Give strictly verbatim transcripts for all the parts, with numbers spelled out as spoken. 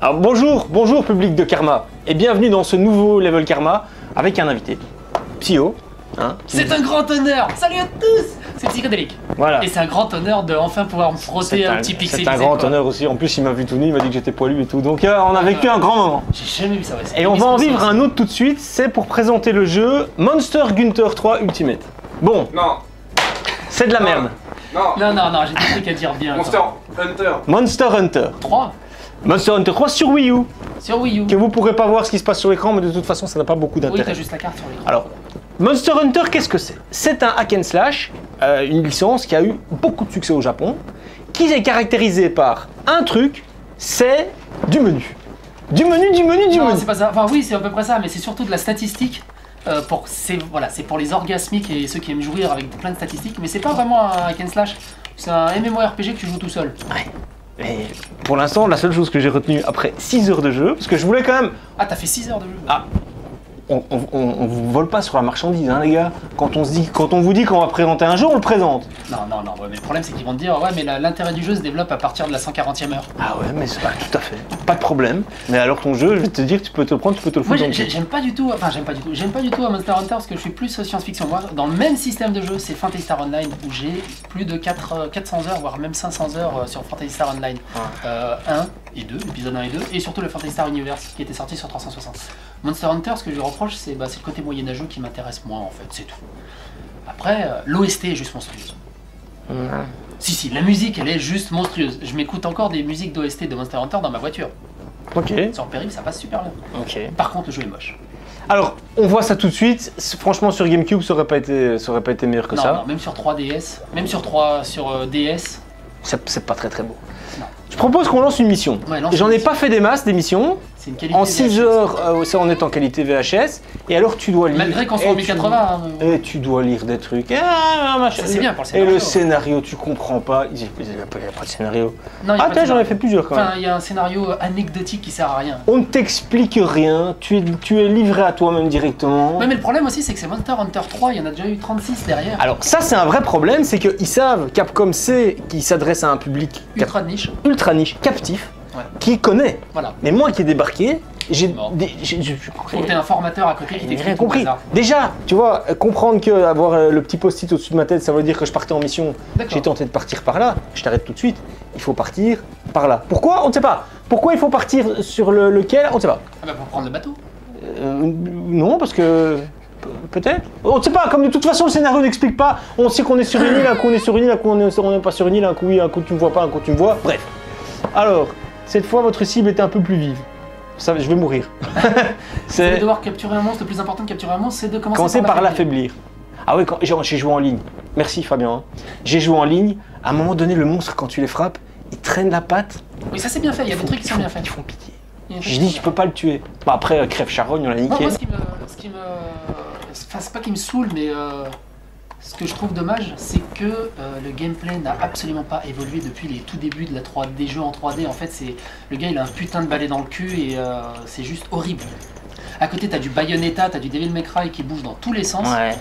Alors bonjour, bonjour public de Karma, et bienvenue dans ce nouveau Level Karma avec un invité, Psyo. Hein, c'est un grand honneur. Salut à tous. C'est Psychodélique. Voilà. Et c'est un grand honneur de enfin pouvoir me frotter un, un petit pixel. C'est un grand quoi. honneur aussi, en plus il m'a vu tout nu, il m'a dit que j'étais poilu et tout, donc euh, on a vécu un grand moment. J'ai jamais vu ça, ouais. Et on va en vivre un autre tout de suite, c'est pour présenter le jeu Monster Hunter trois Ultimate. Bon. Non. C'est de la non. merde. Non. Non, non, non, j'ai des trucs à dire bien. Monster attends. Hunter. Monster Hunter. trois. Monster Hunter trois sur Wii U. Sur Wii U. Que vous pourrez pas voir ce qui se passe sur l'écran, mais de toute façon ça n'a pas beaucoup d'intérêt. Oui, t'as juste la carte sur l'écran. Alors, Monster Hunter, qu'est-ce que c'est? C'est un hack and slash, euh, une licence qui a eu beaucoup de succès au Japon, qui est caractérisée par un truc, c'est du menu. Du menu, du menu, du non, menu. c'est pas ça. Enfin oui, c'est à peu près ça, mais c'est surtout de la statistique. Euh, pour c'est voilà, c'est pour les orgasmiques et ceux qui aiment jouir avec plein de statistiques, mais c'est pas vraiment un hack and slash. C'est un MMORPG que tu joues tout seul. Ouais. Mais pour l'instant, la seule chose que j'ai retenue après six heures de jeu, parce que je voulais quand même... Ah, t'as fait six heures de jeu. Ah, on, on, on, on vous vole pas sur la marchandise, hein, les gars. Quand on, se dit, quand on vous dit qu'on va présenter un jeu, on le présente. Non, non, non, ouais, mais le problème c'est qu'ils vont te dire, ouais, mais l'intérêt du jeu se développe à partir de la cent quarantième heure. Ah ouais, mais c'est pas tout à fait. Pas de problème. Mais alors ton jeu, je vais te dire, tu peux te le prendre, tu peux te le foutre. Moi, j'aime pas du tout, enfin, j'aime pas du tout, j'aime pas du tout à Monster Hunter parce que je suis plus science-fiction. Moi, dans le même système de jeu, c'est Phantasy Star Online où j'ai plus de quatre, quatre cents heures, voire même cinq cents heures sur Phantasy Star Online Ouais. euh, un et deux, épisode un et deux, et surtout le Phantasy Star Universe qui était sorti sur trois cent soixante. Monster Hunter, ce que je lui reproche, c'est bah, le côté moyenâgeux qui m'intéresse moins en fait, c'est tout. Après, euh, l'O S T est juste monstrueuse. Ouais. Si, si, la musique elle est juste monstrueuse. Je m'écoute encore des musiques d'O S T de Monster Hunter dans ma voiture. Ok. Sur périple, ça passe super bien. Ok. Par contre, le jeu est moche. Alors, on voit ça tout de suite. Franchement, sur GameCube, ça aurait pas été, ça aurait pas été meilleur que non, ça. non, même sur trois D S, même sur trois, sur euh, D S. C'est pas très très beau. Non. Je propose qu'on lance une mission. Ouais, lance J'en une ai mission. pas fait des masses d'émissions. C'est une qualité En V H S. six heures, euh, ça on est en qualité V H S. Et alors tu dois lire. Malgré qu'on soit en et mille tu- quatre-vingts. hein, mais- Et tu dois lire des trucs. Ah, machin. Ça, c'est bien pour le Et scénario. le scénario, tu comprends pas. Il n'y a, pas de scénario. Non, il y a Ah, pas de t'as, j'en ai scénario. fait plusieurs quand même. Enfin, il y a un scénario anecdotique qui sert à rien. On ne t'explique rien. Tu es, tu es livré à toi-même directement. Ouais, mais le problème aussi, c'est que c'est Monster Hunter trois, il y en a déjà eu trente-six derrière. Alors, ça, c'est un vrai problème. C'est qu'ils savent, Capcom sait qu'ils s'adressent à un public cap- Ultra de niche. ultra niche, captif, Ouais. qui connaît. Voilà. Mais moi qui ai débarqué, j'ai Bon. des- j'ai- j'ai- Quand t'es un formateur à côté qui j'ai t'explique rien tout le compris. bazar. Déjà, tu vois, euh, comprendre que avoir euh, le petit post-it au-dessus de ma tête, ça veut dire que je partais en mission. D'accord. J'ai tenté de partir par là. Je t'arrête tout de suite. Il faut partir par là. Pourquoi? On ne sait pas. Pourquoi il faut partir sur le, lequel? On ne sait pas. Ah bah pour prendre le bateau. Euh, non, parce que... pe- Peut-être. On ne sait pas, comme de toute façon le scénario n'explique pas. On sait qu'on est sur une île, un coup on est sur une île, un coup on est- on n'est pas sur une île, un coup oui, un coup tu me vois pas, un coup tu me vois. Bref. Alors, cette fois votre cible était un peu plus vive. Ça, je vais mourir. Vous allez C'est devoir capturer un monstre. Le plus important de capturer un monstre, c'est de commencer commencer par l'affaiblir. l'affaiblir. Ah oui, quand- j'ai j'ai joué en ligne. Merci Fabien. hein. J'ai joué en ligne. À un moment donné, le monstre, quand tu les frappes, il traîne la patte. Oui, ça c'est bien fait. Il y a des trucs qui Ils sont font- bien faits. Ils font pitié. Il y a des Je trucs dis, qui je sont peux pas le tuer. Bon, après, euh, crève charogne, on l'a bien. niqué. Moi, moi, ce qui me, ce qui me, enfin, c'est pas qui me saoule, mais euh, ce que je trouve dommage, c'est que euh, le gameplay n'a absolument pas évolué depuis les tout débuts de la trois D, des jeux en trois D. En fait, c'est le gars, il a un putain de balai dans le cul et euh, c'est juste horrible. À côté, t'as du Bayonetta, t'as du Devil May Cry qui bouge dans tous les sens. Ouais.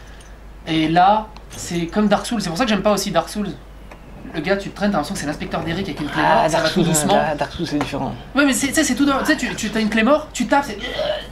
Et là, c'est comme Dark Souls. C'est pour ça que j'aime pas aussi Dark Souls. Le gars, tu te traînes, t'as l'impression que c'est l'inspecteur d'Eric avec une clé mort, Ah, ça va Dark tout Souls, doucement. ah, Dark Souls, c'est différent. Ouais, mais c'est tu sais, c'est tout. dans- Tu sais, tu, tu as une clé mort, tu tapes, c'est.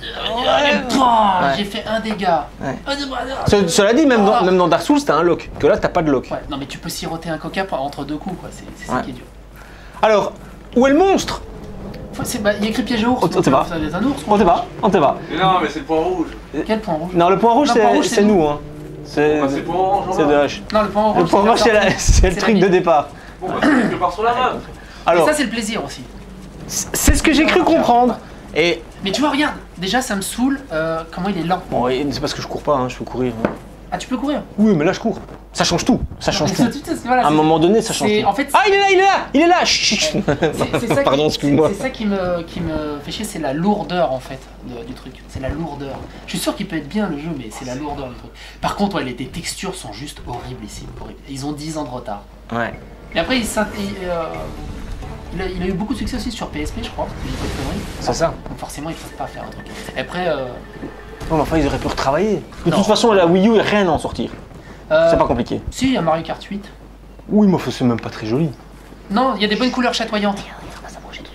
Ouais. J'ai fait un dégât. Ouais. Un dégât. Ce- Cela dit, même dans, Ah. même dans Dark Souls, t'as un lock. Que là, t'as pas de lock. Ouais, non, mais tu peux siroter un coca pour- entre deux coups, quoi. C'est c'est ça Ouais. qui est dur. Alors, où est le monstre? Faut- c'est- bah, Il y a écrit piège à ours. On- on donc, sait pas. Ça doit être un ours. On te va, on te va. Mais non, mais c'est le point rouge. Quel point rouge? Non, le point rouge, Non, le point c'est rouge, c'est c'est nous. nous. Hein. C'est Bah, c'est le point orange. c'est de là. H. Non, le point rouge. Le point rouge, c'est la- c'est le la truc vie. de départ. Bon, bah, c'est quelque part sur la map. Et Alors, ça, c'est le plaisir aussi. c'est ce que j'ai cru comprendre. Et Mais tu vois, regarde, déjà, ça me saoule euh, comment il est lent. bon, et c'est parce que je cours pas, hein, je peux courir. hein. Ah, tu peux courir. Oui, mais là, je cours. Ça change tout. Ça change tout. Mais ça, tu sais, voilà, À un c'est- moment donné, ça change c'est- tout. en fait, Ah, il est là, il est là, il est là. Chut, chut. C'est- c'est ça Pardon, qui- excuse-moi. C'est c'est ça qui me, qui me fait chier, c'est la lourdeur en fait de- du truc. C'est la lourdeur. Je suis sûr qu'il peut être bien le jeu, mais c'est la lourdeur du truc. Par contre, ouais, les, les textures sont juste horribles ici. Horribles. Ils ont dix ans de retard. Ouais. Et après, il, s'int- il, euh, il a, il a eu beaucoup de succès aussi sur P S P, je crois. si je dis pas de conneries. C'est ça. Donc forcément, ils ne peuvent pas faire un truc. Et après, euh, Non, mais enfin, ils auraient pu retravailler. De Non. toute façon, la Wii U, il n'y a rien à en sortir. euh, C'est pas compliqué. si, il y a Mario Kart huit. Oui, mais c'est même pas très joli. Non, il y a des bonnes couleurs chatoyantes.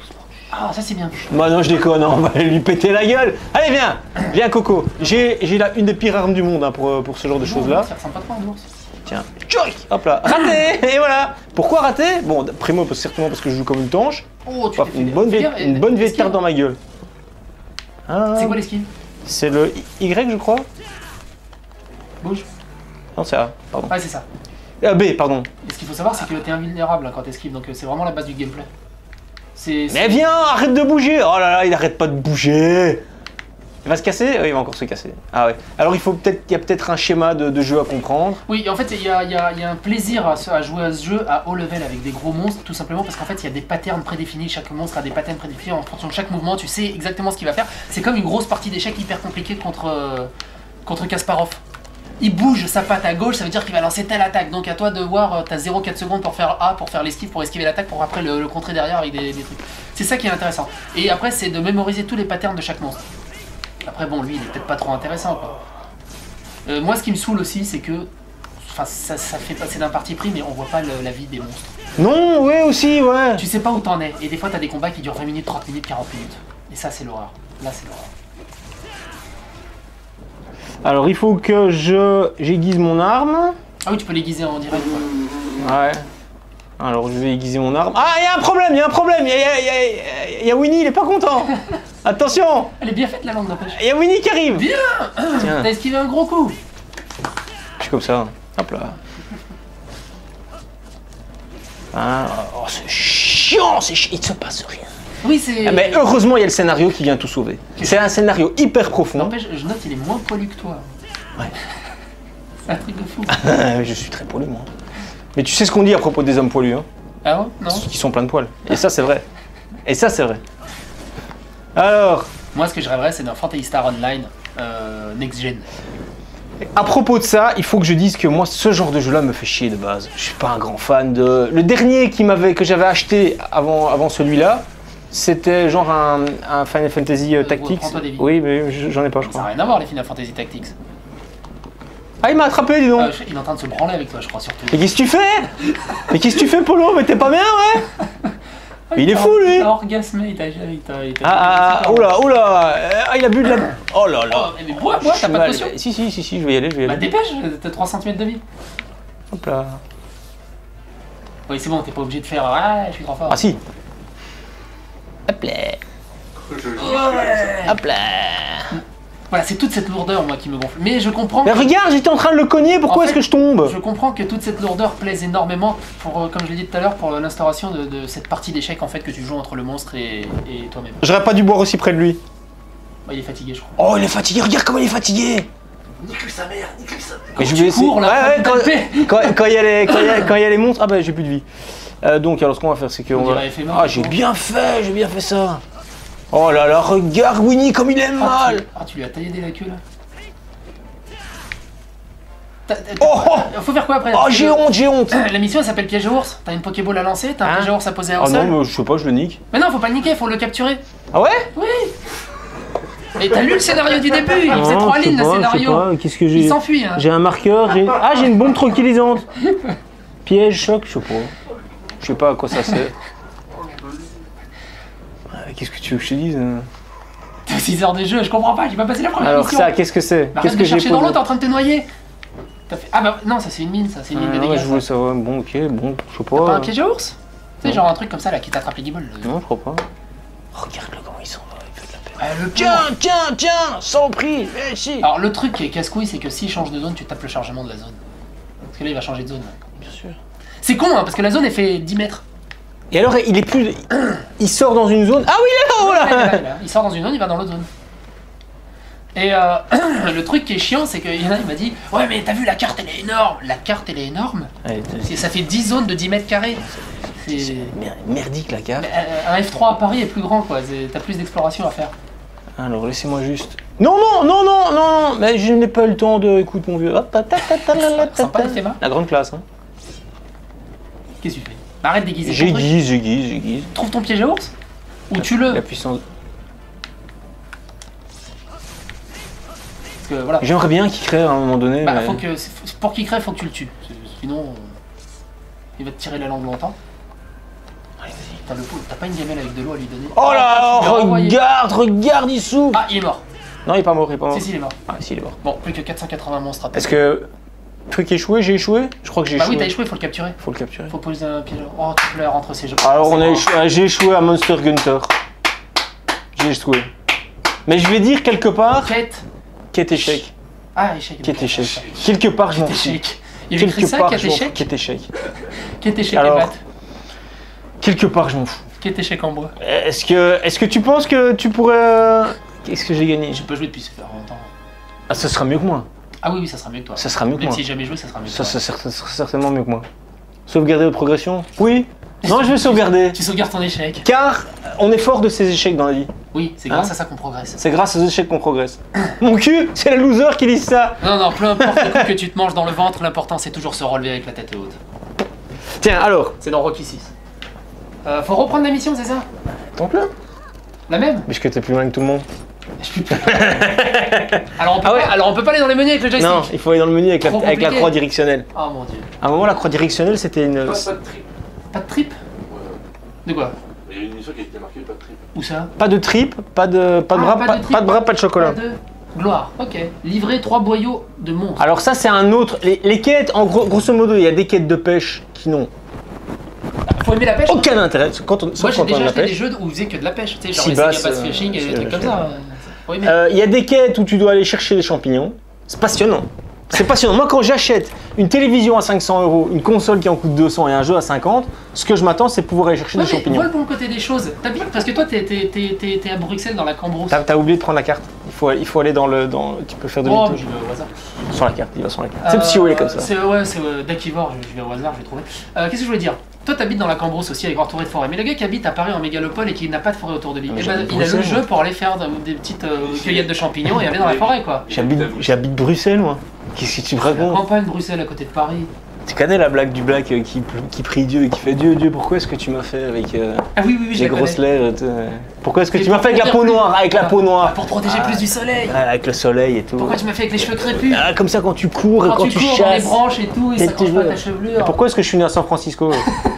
Ah, ça c'est bien. Bah non, je déconne, on va lui péter la gueule. Allez, viens, viens Coco. J'ai j'ai là une des pires armes du monde hein, pour, pour ce genre de choses là. Ça ressemble pas trop à un ours. Tiens, tchoik, hop là, raté. Et voilà. Pourquoi raté? Bon, primo, certainement parce que je joue comme une tanche. Oh, tu Hop, t'es fait une des- bonne fais vieille, gaffe, une eh, bonne vieille esquive. carte dans ma gueule. Ah, C'est quoi l'esquive? c'est le Y, je crois. Bouge. Non, c'est A, pardon. Ouais, c'est ça. Ah, B, pardon. Et ce qu'il faut savoir, c'est que t'es invulnérable hein, quand t'esquives, donc euh, c'est vraiment la base du gameplay. C'est. Mais viens, arrête de bouger. Oh là là, il arrête pas de bouger. Il va se casser? Oui, il va encore se casser. Ah ouais. Alors il faut peut-être, il y a peut-être un schéma de, de jeu à comprendre. Oui, en fait, il y a, il y a- il y a un plaisir à, se- à jouer à ce jeu à haut level avec des gros monstres, tout simplement parce qu'en fait, il y a des patterns prédéfinis. Chaque monstre a des patterns prédéfinis en fonction de chaque mouvement. Tu sais exactement ce qu'il va faire. C'est comme une grosse partie d'échecs hyper compliquée contre euh, contre Kasparov. Il bouge sa patte à gauche, ça veut dire qu'il va lancer telle attaque. Donc à toi de voir, euh, t'as zéro virgule quatre secondes pour faire A, pour faire l'esquive, pour esquiver l'attaque, pour après le, le contrer derrière avec des, des trucs. C'est ça qui est intéressant. Et après, c'est de mémoriser tous les patterns de chaque monstre. Après, bon, lui, il est peut-être pas trop intéressant, quoi. Euh, moi, ce qui me saoule aussi, c'est que. Enfin, ça, ça fait passer d'un parti pris, mais on voit pas le- la vie des monstres. Non, ouais aussi, ouais. Tu sais pas où t'en es. Et des fois, t'as des combats qui durent vingt minutes, trente minutes, quarante minutes. Et ça, c'est l'horreur. Là, c'est l'horreur. Alors il faut que je j'aiguise mon arme. Ah oui, tu peux l'aiguiser en direct, quoi. Ouais. Alors je vais aiguiser mon arme. Ah, il y a un problème, il y a un problème. Il y a, y a- y a- y a Winnie, il est pas content. Attention, Elle est bien faite, la langue d'empêche. il y a Winnie qui arrive. Bien. Tiens, T'as esquivé un gros coup. je suis comme ça. Hop là. Ah, oh, c'est chiant, c'est chiant, il ne se passe rien. Oui, c'est. Ah, mais heureusement, il y a le scénario qui vient tout sauver. C'est un scénario hyper profond. N'empêche, je note, il est moins poilu que toi. Ouais. C'est un truc de fou. Je suis très poilu, moi. Mais tu sais ce qu'on dit à propos des hommes poilus, hein? Ah ouais? Non. Qui sont pleins de poils. Et ça, c'est vrai. Et ça, c'est vrai. Alors, Moi, ce que je rêverais, c'est d'un Fantasy Star Online euh, Next Gen. à propos de ça, il faut que je dise que moi, ce genre de jeu-là me fait chier de base. Je suis pas un grand fan de... Le dernier qui m'avait, que j'avais acheté avant, avant celui-là, c'était genre un, un Final Fantasy euh, Tactics. prends-toi des vies. Oui, mais je- j'en ai pas, je Ça n'a crois. rien à voir, les Final Fantasy Tactics. Ah, il m'a attrapé, dis donc. Euh, je- il est en train de se branler avec toi, je crois, surtout. Mais qu'est-ce que tu fais? Mais qu'est-ce que tu fais, Polo? Mais t'es pas bien, ouais? Il est fou, lui. Il a orgasmé, il t'a... il t'a- il t'a- Ah, ah, oula, oula. Ah, il a bu de la... Oh là là. Oh, mais bois, bois, t'as pas de Cheval. potion? Si, si, si, si, je vais y aller, je vais y Bah aller. dépêche, t'as trois centimètres de vie. Hop là. Oui, c'est bon, t'es pas obligé de faire « Ah, je suis trop fort ». Ah si. Hop là. Je- Hop là. Voilà, c'est toute cette lourdeur, moi, qui me gonfle. Mais je comprends... Mais que- regarde, j'étais en train de le cogner, pourquoi En est-ce fait, que je tombe? Je comprends que toute cette lourdeur plaise énormément pour, euh, comme je l'ai dit tout à l'heure, pour l'instauration de, de cette partie d'échec en fait que tu joues entre le monstre et, et toi-même. J'aurais pas dû boire aussi près de lui. Bah, il est fatigué, je crois. Oh, il est fatigué, regarde comment il est fatigué. Nique sa mère, nique sa mère. Mais je tu vais essayer- cours, là, Ouais, ouais, pour quand, taper. quand, quand il y a les, quand il y a, quand il y a les monstres, ah bah j'ai plus de vie. Euh, donc alors ce qu'on va faire, c'est que On on va... dirait F M un, Ah, j'ai quoi. bien fait, j'ai bien fait ça. Oh là là, regarde Winnie comme il est Ah mal. tu, ah, tu lui as taillé des la queue, là. T'as- t'as- Oh, oh. Faut faire quoi après? Oh, j'ai honte, j'ai honte. La mission elle s'appelle piège à ours. T'as une Pokéball à lancer, t'as un Hein piège à ours à poser à un Oh non, sol. mais je sais pas, je le nique. Mais non, faut pas le niquer, faut le capturer. Ah ouais? Oui. Et t'as lu le scénario du début, il faisait Non, trois je sais lignes le pas, je sais scénario. pas, qu'est-ce que Il j'ai? s'enfuit. Hein. J'ai un marqueur, j'ai... Ah, j'ai une bombe tranquillisante. Piège, choc, je sais pas. Je sais pas à quoi ça sert. Euh, Qu'est-ce que tu veux que je te dise hein? T'as six heures de jeu, je comprends pas, j'ai pas passé la première Alors mission. ça, qu'est-ce que c'est? Bah, Qu'est-ce arrête que de j'ai chercher dans posé l'eau, t'es en train de te noyer. T'as fait... Ah bah non, ça c'est une mine, ça c'est une mine Ah, de ouais, dégâts. je voulais ça. savoir, bon ok, bon, je sais pas. Pas un piège à ours? Tu sais, Non. genre un truc comme ça là qui t'attrape les guibolles. le- Non, je crois pas. Regarde-le comment il s'en va, il fait de la peine. Ah, le Tiens, tiens, tiens, sans prix, viens ici. Alors le truc qui est casse-couille, c'est que s'il change de zone, tu tapes le chargement de la zone. Parce que là il va changer de zone. Bien sûr. C'est con hein, parce que la zone elle fait dix mètres. Et alors, il est plus... Il sort dans une zone... Ah oui, là, oh Ouais, là là, là. Il sort dans une zone, il va dans l'autre zone. Et euh, le truc qui est chiant, c'est qu'il y en a, il m'a dit ouais mais t'as vu la carte elle est énorme. La carte elle est énorme. Allez, C'est- Ça fait dix zones de dix mètres carrés. c'est C'est- mer- merdique la carte. Euh, Un F trois à Paris est plus grand quoi, C'est- t'as plus d'exploration à faire. Alors, laissez-moi juste... Non, non, non, non, non, non, mais je n'ai pas eu le temps de... Écoute, mon vieux... Hop, ta, ta, ta, ta, la, la, ta, Sympa ta. le schéma. La grande classe, hein. Qu'est-ce que tu fais? Bah, arrête d'aiguiser ton truc. J'aiguise, j'aiguise, j'aiguise. Trouve ton piège à ours. Ou tue-le. La puissance... Parce que voilà. J'aimerais bien qu'il crée à un moment donné, Bah, mais... faut que, pour qu'il crève, faut que tu le tues. Sinon, il va te tirer la langue longtemps. Putain, le pauvre, t'as pas une gamelle avec de l'eau à lui donner? Oh là, tu lui as renvoyé. regarde, regarde, il souffre. Ah, il est mort. Non, il est pas mort, il est pas mort. Si, si, il est mort. Ah, si, il est mort. Bon, plus que quatre cent quatre-vingts monstres à Est-ce que. Truc échoué, j'ai échoué? Je crois que j'ai Bah échoué. oui, t'as échoué, faut le capturer. Faut le capturer. Faut poser un piège. Oh, tu pleures entre ces jeux. Alors, on a C'est échoué, ah, j'ai échoué à Monster Gunter. J'ai échoué. Mais je vais dire quelque part. Quête. Quête échec. Ah, échec. Quête échec. Quelque part, je m'en Quête fous. échec. Il y avait écrit Quelque ça, part, quête je m'en fous. échec. Quête échec. Quête échec et Alors, maths. quelque part, je m'en fous. Quête échec en bois. Est-ce que, est-ce que tu penses que tu pourrais. euh, Qu'est-ce que j'ai gagné? J'ai pas joué depuis super longtemps. Ah, ça sera mieux que moi. Ah oui, oui, ça sera mieux que toi. Ça sera mieux que Même moi. si j'ai jamais joué, ça sera mieux que Ça, toi. ça, sera- ça sera certainement mieux que moi. Sauvegarder votre progression? Oui. Non, je vais sauvegarder. Tu sauvegardes ton échec. Car on est fort de ces échecs dans la vie. Oui, c'est grâce Hein à ça qu'on progresse. C'est grâce aux échecs qu'on progresse. Mon cul, c'est les losers qui disent ça. Non, non, peu importe le coup que tu te manges dans le ventre, l'important c'est toujours se relever avec la tête haute. Tiens, alors. C'est dans Rocky six. Euh, faut reprendre la mission, c'est ça? Tente-le. La même? Puisque t'es plus loin que tout le monde. Je suis plus. alors, on peut Ah ouais. pas, alors on peut pas aller dans les menus avec le joystick. Non, il faut aller dans le menu avec la, Trop avec la compliqué. croix directionnelle. Oh mon dieu. À un moment, la croix directionnelle, c'était une. Pas, pas de trip. Pas de trip? Ouais. De quoi? Il y a une mission qui a été marquée, pas de trip. Où ça? Pas de tripes, pas de, pas de Ah, bras, pas pas, de tripes, pas de bras, pas de chocolat. Pas de gloire, ok. Livrer trois boyaux de monstres. Alors ça, c'est un autre. Les, les quêtes, en gros, grosso modo, il y a des quêtes de pêche qui n'ont Faut aimer la pêche? hein. aucun intérêt. Quand on, Moi sauf j'ai quand on déjà aime la acheté des pêche. jeux où vous faisiez que de la pêche, tu sais, genre Sea les bass, Sega Bass euh, Fishing et c'est- des trucs comme c'est- ça. Faut aimer. Euh, Il y a des quêtes où tu dois aller chercher des champignons. C'est passionnant. C'est passionnant. Moi, quand j'achète une télévision à cinq cents euros, une console qui en coûte deux cents et un jeu à cinquante, ce que je m'attends, c'est pouvoir aller chercher Ouais, des mais champignons. vois le bon côté des choses. T'habites parce que toi t'es t'es- t'es- t'es- t'es à Bruxelles dans la Cambrousse. T'as t'as oublié de prendre la carte. Il faut, il faut aller dans le. Dans, tu peux faire de Oh, l'auto. je vais au hasard. Sur la carte, il va sur la carte. C'est psycho, il est comme ça. C'est ouais, c'est euh, Dakivore, je, je vais au hasard, je vais trouver. Euh, Qu'est-ce que je voulais dire? Toi t'habites dans la Cambrousse aussi avec entouré de forêt, mais le gars qui habite à Paris en mégalopole et qui n'a pas de forêt autour de lui, Mais eh ben, j'habite il a le Bruxelles, jeu moi. pour aller faire de- des petites euh, cueillettes de champignons et aller dans la forêt quoi. J'habite j'habite Bruxelles, moi. Qu'est-ce que tu me La racontes? campagne Bruxelles à côté de Paris. Tu connais la blague du black euh, qui, qui prie Dieu et qui fait Dieu, Dieu, pourquoi est-ce que tu m'as fait avec euh, Ah oui, oui, oui, je les la grosses connais. lèvres euh, Pourquoi est-ce que Mais tu m'as pour fait avec la peau protéger noire? Avec la plus- peau noire. Pour protéger Ah. plus du soleil. Ouais, avec le soleil et tout. Pourquoi tu m'as fait avec les cheveux crépus? Ah, comme ça quand tu cours et Quand, quand, tu cours dans les chasses. branches et tout, et Tes ça tranche pas cheveux. ta chevelure. Et pourquoi est-ce que je suis né à San Francisco?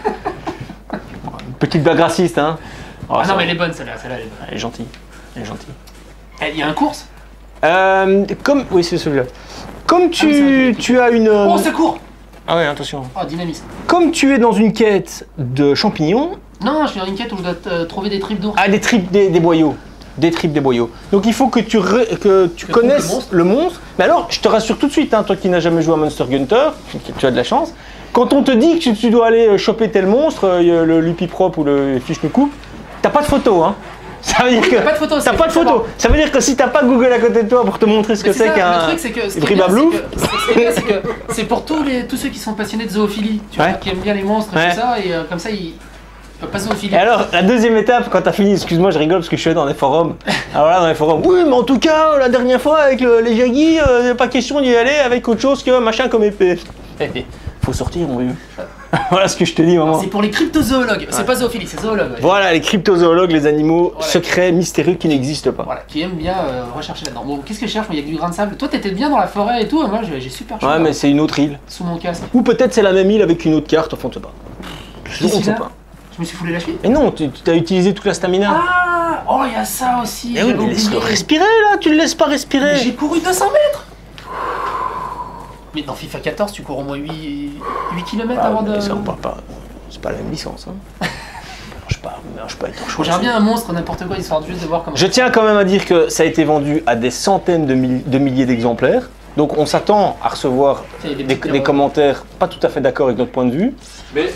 Petite blague raciste, hein. Oh, Ah ça non, va. mais elle est bonne celle-là, celle-là elle est bonne. Elle est gentille. Elle est gentille. Eh, Il y a un course? Euh, comme... Oui, c'est celui-là. Comme tu, Ah oui, c'est tu as une... euh, Oh, secours! Ah ouais, attention. Oh, dynamisme. Comme tu es dans une quête de champignons, Non, je suis dans une quête où je dois euh, trouver des tripes d'ours. ah, des tripes, des, des boyaux. Des tripes, des boyaux. Donc il faut que tu, re- que tu Que connaisses trouve le monstre. Mais alors, je te rassure tout de suite, hein, toi qui n'as jamais joué à Monster Gunter, tu, tu as de la chance. Quand on te dit que tu, tu dois aller choper tel monstre, euh, le Lupiprop ou le Fiche me coupe, t'as pas de photo, hein. Ça veut dire que T'as pas de photo, t'as c'est- pas de faut photo. savoir. Ça veut dire que si t'as pas Google à côté de toi pour te montrer ce Mais que c'est ça, qu'un Le truc, c'est que ce qui est Briba bien, Blouf. c'est que- ce qui est bien, c'est que c'est pour tous, les, tous ceux qui sont passionnés de zoophilie, tu vois, Ouais. qui aiment bien les monstres et Ouais. tout ça, et euh, comme ça, ils peuvent pas zoophilie. Et alors, la deuxième étape, quand t'as fini, excuse-moi, je rigole parce que je suis allé dans les forums. Alors là, dans les forums, oui, mais en tout cas, la dernière fois avec le- les Jaggi, euh, pas question d'y aller avec autre chose que machin comme épée. Faut sortir, mon vieux. Voilà ce que je te dis, maman. C'est pour les cryptozoologues, c'est pas zoophilie, c'est zoologue. ouais. Voilà, les cryptozoologues, les animaux Voilà. secrets, mystérieux qui n'existent pas. Voilà, qui aiment bien euh, rechercher là-dedans. Bon, qu'est-ce que je cherche? Il y a du grain de sable. Toi, t'étais bien dans la forêt et tout, et moi, j'ai j'ai super chaud Ouais, là, mais c'est une autre île. sous mon casque. Ou peut-être c'est la même île avec une autre carte, enfin, on ne sait pas. Qu'est-ce On ne qu'il sait a pas. Je me suis foulé la cheville. Et non, tu tu as utilisé toute la stamina. Ah, oh, il y a ça aussi. Eh oui, j'avais mais laisse-le oublié. respirer là, tu le laisses pas Mais respirer. j'ai couru deux cents mètres. Mais dans FIFA quatorze, tu cours au moins huit kilomètres Ah, avant mais de. ça, on parle pas. C'est pas la même licence. Hein. Je pas, je pas être chaud. J'aimerais bien un monstre, n'importe quoi, histoire de juste de voir comment. Je tiens quand même à dire que ça a été vendu à des centaines de, mille- de milliers d'exemplaires. Donc on s'attend à recevoir Il y a des des, petits des erreurs. commentaires pas tout à fait d'accord avec notre point de vue. Mais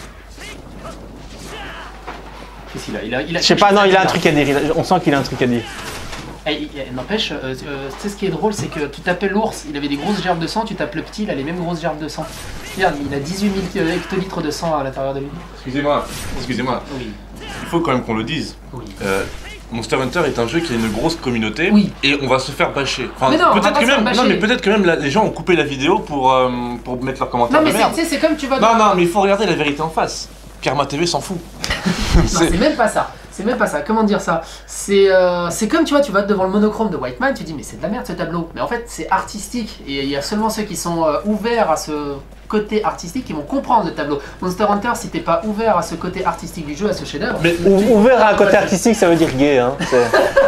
Qu'est-ce qu'il a Il a, il a- Je sais pas, non, il a un truc à dire. il a- on sent qu'il a un truc à dire. Eh, il- il- N'empêche, euh, euh, tu sais ce qui est drôle, c'est que tu tapais l'ours, il avait des grosses gerbes de sang, tu tapes le petit, il a les mêmes grosses gerbes de sang. Regarde, il a dix-huit mille hectolitres de sang à l'intérieur de lui. excusez-moi, excusez-moi, Oui, il faut quand même qu'on le dise. oui. Euh, Monster Hunter est un jeu qui a une grosse communauté Oui. et on va se faire bâcher. Enfin, Mais non, on va peut-être pas que se faire même, bâcher. non, mais peut-être que même la- les gens ont coupé la vidéo pour, euh, pour mettre leurs commentaires Non, mais de c'est- merde. tu sais, c'est comme tu vas. Non, non, mais il faut regarder la vérité en face. Karma T V s'en fout. Non, c'est même pas ça. C'est même pas ça. Comment dire ça? C'est euh, c'est comme tu vois, tu vas devant le monochrome de White Man, tu dis mais c'est de la merde ce tableau. Mais en fait, c'est artistique et il y a seulement ceux qui sont euh, ouverts à ce côté artistique, ils vont comprendre le tableau. Monster Hunter, si t'es pas ouvert à ce côté artistique du jeu, à ce chef-d'œuvre. Mais, Ou- Ouvert à un côté artistique, ça veut dire gay. Hein. C'est-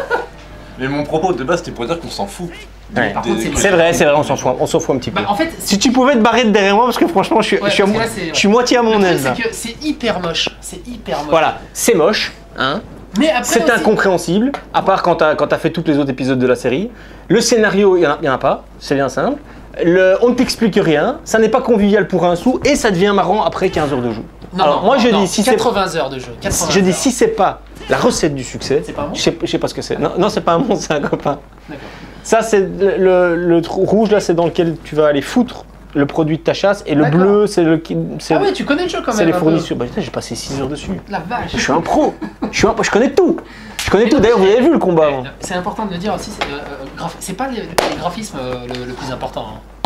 mais mon propos de base, c'était pour dire qu'on s'en fout. Ouais. Par contre, c'est C'est vrai, c'est vrai, on s'en fout, on s'en fout un petit peu. Bah, en fait, Si tu pouvais te barrer de derrière moi, parce que franchement, je suis, Ouais, je suis, à, parce que mo- là, c'est- je suis moitié à le mon truc, aise. là. c'est que c'est hyper moche. C'est hyper moche. Voilà, c'est moche, hein. Mais après, C'est aussi- incompréhensible, à part quand t'as quand t'as fait tous les autres épisodes de la série. Le scénario, il n'y en, a- y en a pas, c'est bien simple. Le, on ne t'explique rien, ça n'est pas convivial pour un sou, et ça devient marrant après quinze heures de jeu. Non, Alors non, moi je non, dis, si c'est quatre-vingts heures de jeu. quatre-vingts je dis heures. si c'est pas la recette du succès, C'est pas un monstre je sais, je sais pas ce que c'est. Non, non c'est pas un monstre, c'est un copain. D'accord. Ça c'est le, le- le trou rouge là, c'est dans lequel tu vas aller foutre le produit de ta chasse, et le D'accord. bleu c'est le qui- c'est Ah ouais, tu connais le jeu quand même. c'est les un peu. fournitures. Bah, putain, j'ai passé six heures dessus. La vache. Je suis un pro. Je suis un, je connais tout. Je connais tout. D'ailleurs, vous avez vu le combat. hein. C'est important de le dire aussi, c'est euh, euh, graph- c'est pas les, les graphismes euh, le, le plus important. hein.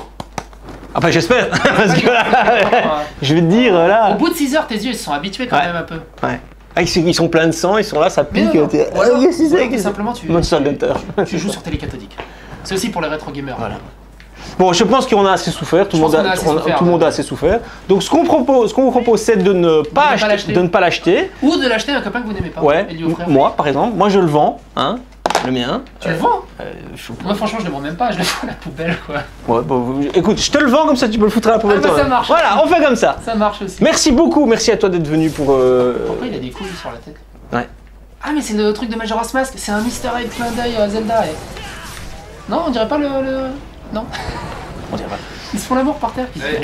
Ah bah j'espère, parce que là, Euh, je vais te dire Au là. bout de six heures, tes yeux ils se sont habitués quand Ouais. même un peu. Ouais. Ah, ils sont- ils sont pleins de sang, ils sont là, ça Mais pique. non, non. t'es- Ou alors- Ah, qu'est-ce que ou c'est, alors, qu'est-ce tout que simplement, tu, Monster tu- Hunter. tu joues sur télécathodique. C'est aussi pour les rétro gamers. Voilà. Bon, je pense qu'on a assez souffert, tout le Je monde pense a, qu'on a assez on a- souffert, tout le monde ouais. a assez souffert. Donc ce qu'on propose, ce qu'on vous propose, c'est de ne pas, pas acheter- l'acheter. de ne pas l'acheter. Ou de l'acheter à un copain que vous n'aimez pas. Ouais. Et lui offrir. Moi, par exemple, moi je le vends, hein, le mien. Tu le vends Euh, je- Moi franchement je le vends même pas, je le fous à la poubelle quoi. Ouais, bon, écoute, je te le vends comme ça, tu peux le foutre à la poubelle. Ah bah, toi. ça marche. Voilà, on fait comme ça. Ça marche aussi. Merci beaucoup, merci à toi d'être venu pour. euh, Pourquoi il a des couilles sur la tête? Ouais. Ah mais c'est le truc de Majora's Mask, c'est un easter egg clin d'œil à Zelda. eh. Non, on dirait pas le... le... Non. On dirait pas. Ils se font l'amour par terre.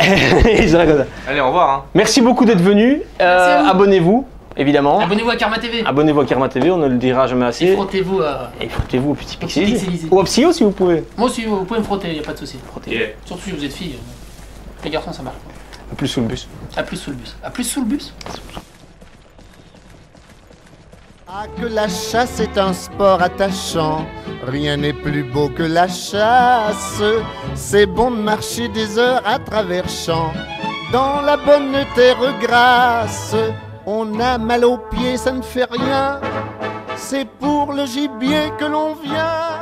Ils sont là comme ça. Allez, au revoir. Hein. Merci beaucoup d'être venu. Merci à vous. Abonnez-vous, évidemment. Abonnez-vous à Karma T V. Abonnez-vous à Karma T V, on ne le dira jamais Et assez. frottez-vous à... Et frottez-vous au petit Au petit pixelisé. pixelisé. Ou au psyo si vous pouvez. Moi aussi, vous pouvez me frotter, y a pas de souci. Yeah. Surtout si vous êtes fille. Les garçons, ça marche. Plus sous le bus. A plus sous le bus. A plus sous le bus. Ah, que la chasse est un sport attachant, rien n'est plus beau que la chasse. C'est bon de marcher des heures à travers champs, dans la bonne terre grasse. On a mal aux pieds, ça ne fait rien, c'est pour le gibier que l'on vient.